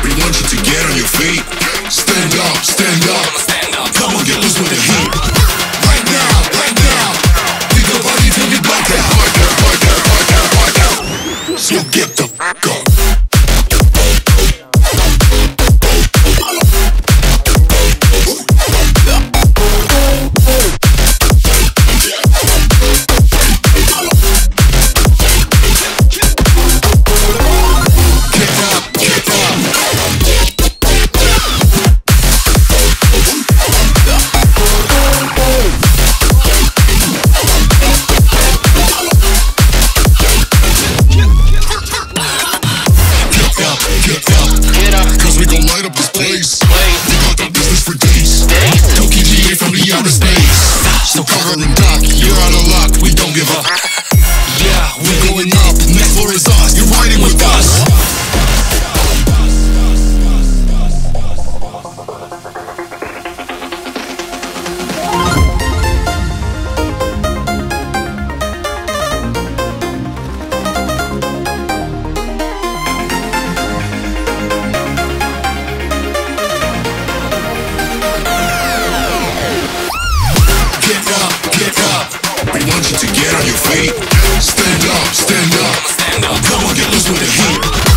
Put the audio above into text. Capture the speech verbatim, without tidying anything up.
We want you to get on your feet. Stand up, stand up. Come on, get loose with the heat. Right now, right now. We go party till we black out. Black out, black out, black out, black out. So get the fuck up. So cover and duck, you're out of luck, we don't give up. Yeah, we're going up, next floor is us, you're riding with us. We want you to get on your feet. Stand up, stand up. Come on, get loose with the heat.